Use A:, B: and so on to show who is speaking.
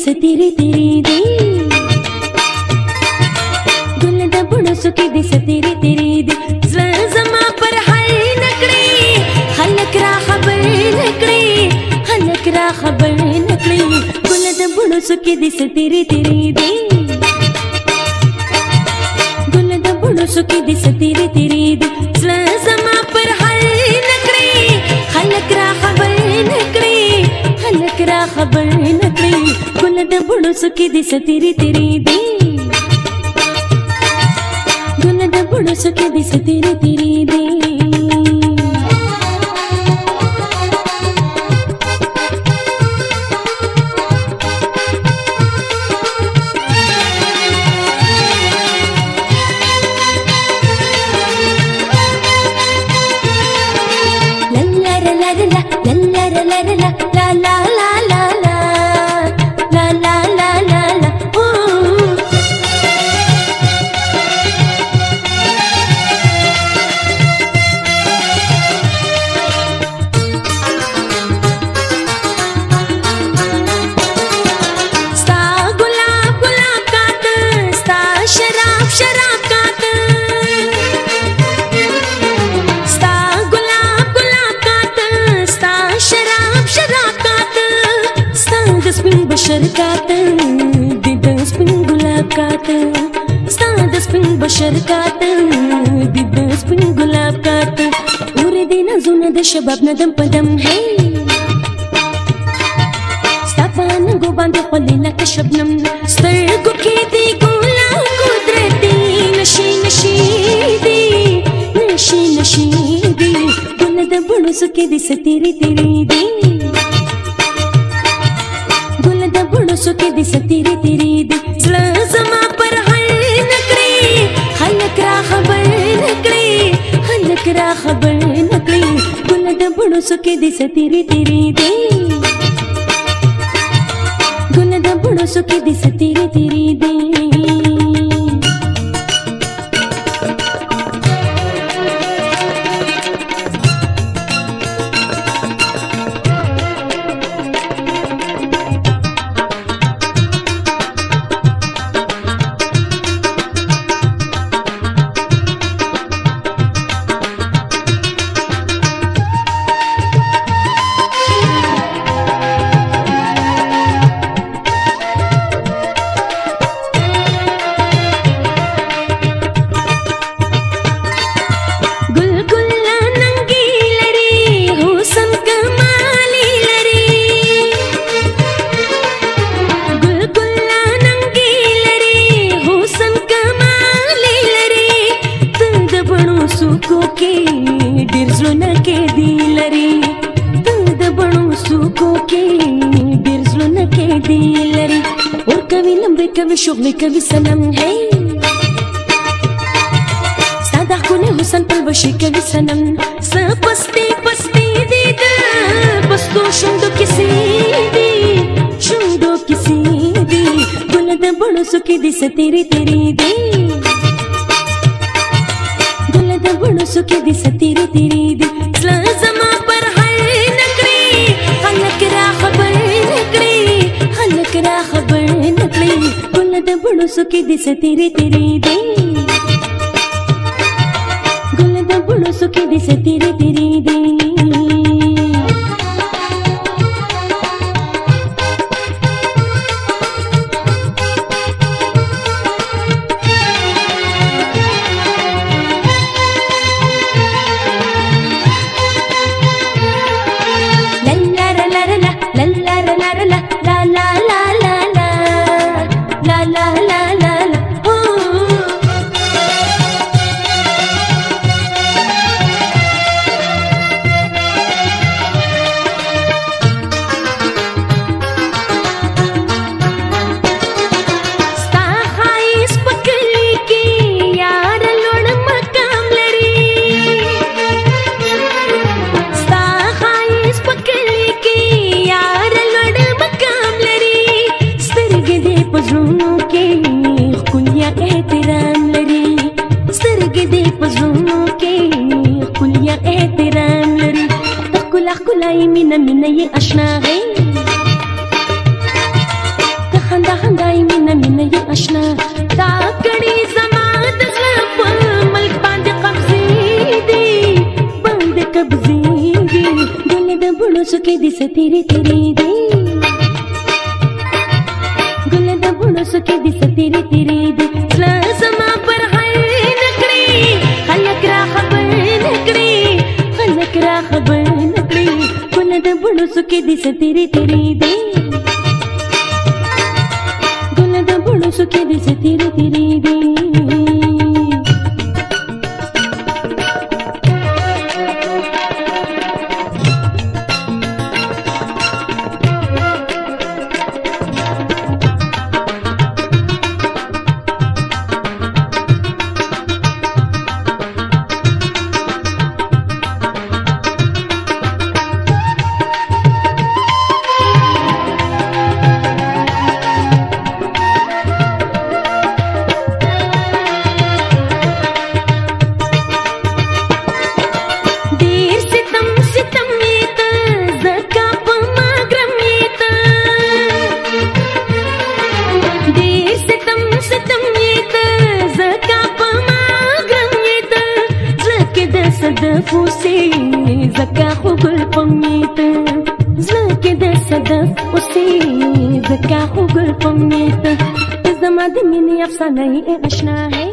A: ستیری تیری دی ګل د بڼو سکه دې ستیری تیری دی زړه زما پر حل نکړي خلک را خبر نکړي خلک را خبر نکړي ګل د بڼو سکه دې ستیری تیری دی ګل د بڼو سکه دې ستیری تیری دی زړه زما پر حل نکړي خلک را خبر نکړي خلک را خبر نکړي ګل د بڼو سکه دې ستیری تیری دی ګل د بڼو سکه دې ستیری تیری دی شرکات د سپین ګلاب کات ستا د سپین بشرکات د سپین ګلاب کات اور دې نازونه د شباب ندم پدم هي ستا پانګو باندې خولې لکه شبنم سترګو کې دې ګولا قدرتي نشي نشي دي نشي نشي دي ګل د بڼو سکه دې ستیری تیری دی سکه دې ستیری تیری دی زړه زما پر حل نکړي خلک را خبر نکړي خلک را خبر نکړي ګل د بڼو سکه دې ستیری تیری دی ګل د بڼو سکه دې ستیری تیری دی ډیر زړونه کې دی لري د بڼو سوکو کې ډیر زړونه کې دی لري اور کوي لمبې کوي شغلې کوي سلام هي ساده خونه حسن په وشي کوي سلام سپستې پستې دي د پستو شوندو کسي دي شوندو کسي دي ګل د بڼو سکه دې ستیری تیری دی سکه دې ستیری تیری دی زړه زما پر حل نکړي خلک را خبر نکړي خلک را خبر نکړي ګل د بڼو سکه دې ستیری تیری دی ګل د بڼو سکه دې ستیری تیری دی ښکلا ښکلا یې مینه مینه یې اشنا غي که دونه مینه یې اشنا دا کړي زما د زړه په ملک باندې قبضې دي باندې قبضې دي ګل د بڼوسو کې دي څه تیرې تیرې دي ګل د بڼوسو کې دي څه تیرې تیرې دي زړه زما پر حل نه کړي خلک را خبر نه کړي خلک را خبر نه کړي ګل د بڼوسو کې دي څه تیرې تیرې دي ګل د بڼوسو کې دي څه تیرې تیرې دي صدف اوسې زکه خو ګل پمیت زړه کې د صدف اوسې زکه خو ګل پمیت زما د مینې افسانه یې اشنا ہے